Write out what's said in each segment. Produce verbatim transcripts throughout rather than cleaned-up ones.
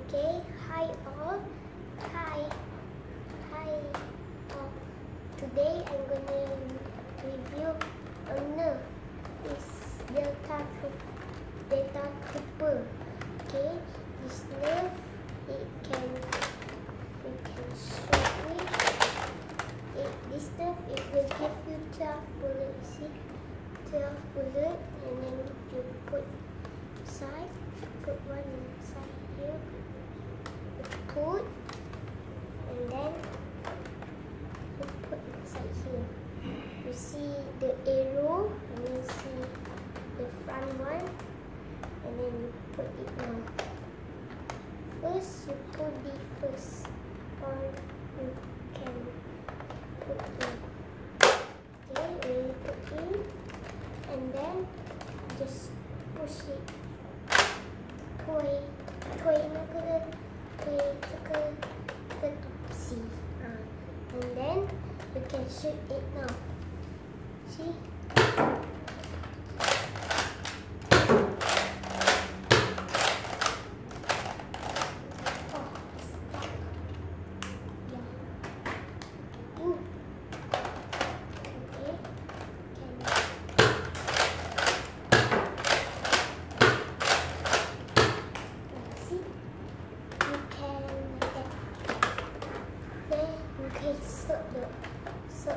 Okay, hi all. Hi. Hi all. Today I'm gonna review a nerf. It's Delta Delta Trooper. Okay, this nerf it can it can shoot me. It this nerf it will give you twelve bullets. See, twelve bullets, and then you put side. Put one inside here. Put, and then you put inside here. You see the arrow, and then see the front one, and then you put it on. First, you put the first, or you can put in. Okay, when you put in, and then just push it. 推推那个推这个这个东西啊 and then you can shoot it now. See? Oh, stuck. Yeah. Ooh. Okay. Can Okay, so the so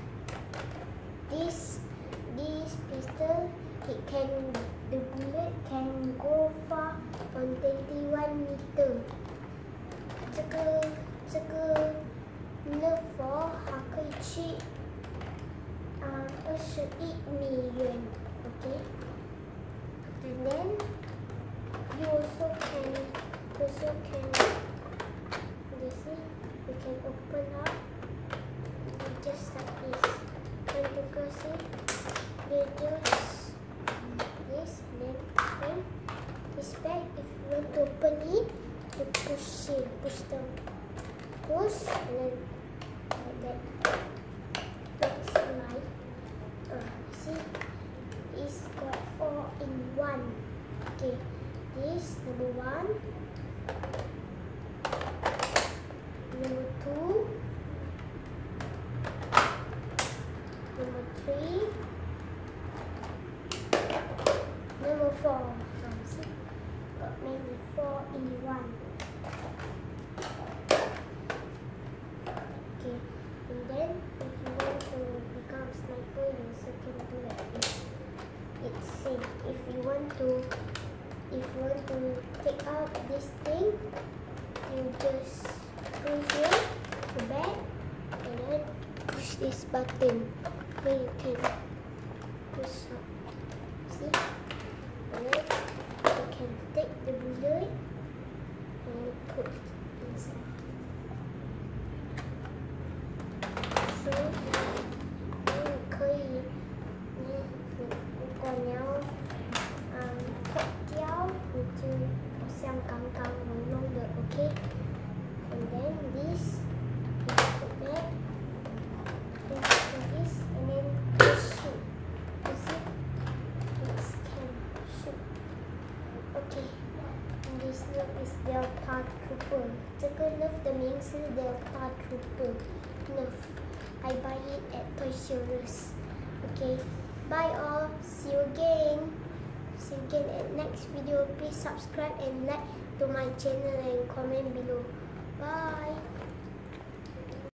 this this pistol it can the bullet can go far on twenty-one meter. 这个这个 nerf 还可以去啊二十一米远 ，okay. And then you also can also can you see. You can open up just like this. And you can see they just this and then open this back. If you want to open it, you push it, push down, push and then like that. That's right. Uh, see, it's got four in one. Okay, this number one. Number two, number three, number four. So see, got maybe four in one. Okay, and then if you want to become sniper, you also can do like this. It's safe. If you want to, if you want to take out this thing, you just push here, the back, and then push this button. Then you can push up. See? And then you can take the bullet and put inside. So, 你可以，你如果你要嗯脱掉，你就好像刚刚我弄的 ，OK。And then this, you put that, then put this, and then shoot. You see? It can shoot. Okay. And this nerf is Delta Trooper. 这个 nerf 的名是 Delta Trooper nerf. I buy it at Toys R Us. Okay. Bye all. See you again. See you again at next video. Please subscribe and like to my channel and comment below. Bye.